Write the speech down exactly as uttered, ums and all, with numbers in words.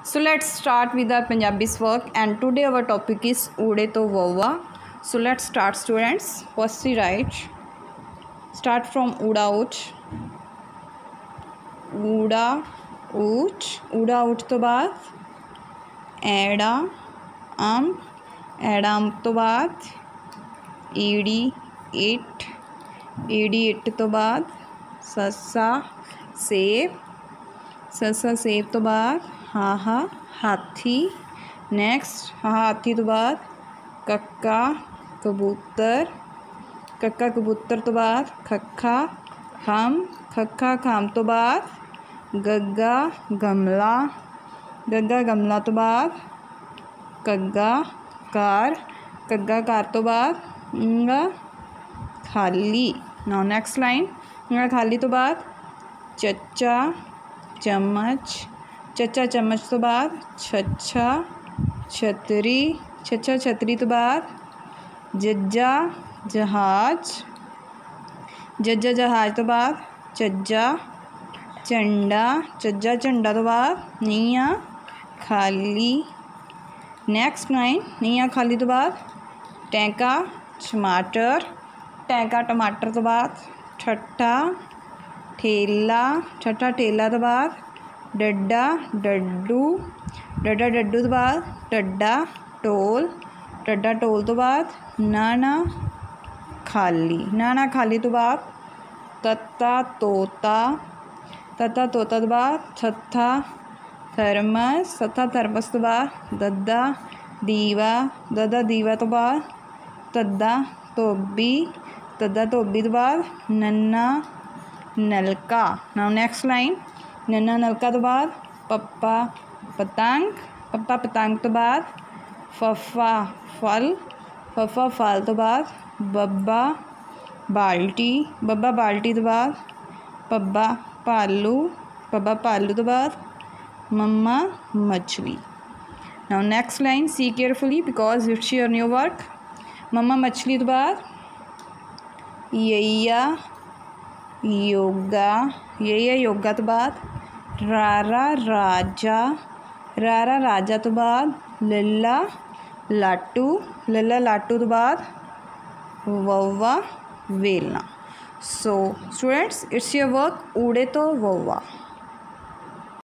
So let's start with our Punjabi's work, and today our topic is Ude to Vova. So let's start, students. Firstly write, start from Uda Ut. Uda Ut. Uda Ut तो बाद एड़ा आम, एड़ा आम तो बाद ईड़ी it, ईड़ी it तो बाद ससा सेब, ससा सेब तो बाद हाहा हाथी। नेक्स्ट हाहा हाथी तो बाद कक्का कबूतर, कक्का कबूतर तो बाद खक्खा खाम, खक्खा खाम तो बाद गग्गा गमला, गग्गा गमला तो बाद कग्गा कार, कग्गा कार तो बाद इंगा खाली। नाउ नेक्स्ट लाइन, इंगा खाली तो बाद चच्चा चम्मच, चच्चा चम्मच तो बाद छच्छा छतरी, छच्छा छतरी तो बाद जज्जा जहाज, जज्जा जहाज तो बाद चज्जा चंडा, चज्जा चंडा तो बाद निया खाली। नेक्स्ट लाइन, निया खाली तो बाद टैंका टमाटर, टैंका टमाटर तो बाद ठट्ठा ठेला, ठट्ठा ठेला तो बाद डड्डा डड्डू, डड्डा डड्डू तो बाद डड्डा टोल, डड्डा टोल तो बाद नाना खाली, नाना खाली तो बाद तत्ता तोता, तत्ता तोता तो बाद थत्था थर्मस, थत्था थर्मस तो बाद दद्दा दीवा, दद्दा दीवा तो बाद तद्दा तोबी, तद्दा तोबी तो बाद नन्ना नलका। नाउ नेक्स्ट लाइन, नन्ना नलका तो बाद पप्पा पतंग, पप्पा पतंग तो बाद फफा फल, फफा फल तो बाद बब्बा बाल्टी, बब्बा बाल्टी तो बाद पब्बा पालू, पब्बा पालू तो बाद मम्मा मछली। Now next line, see carefully because it's your new work. मम्मा मछली तो बाद यैया योगा, यैया योगा तो बाद रारा राजा, रारा राजा तो बाद लल्ला लाटू, लल्ला लाटू तो बाद वव्वा वेलना। So students, it's your work उड़े तो वव्वा।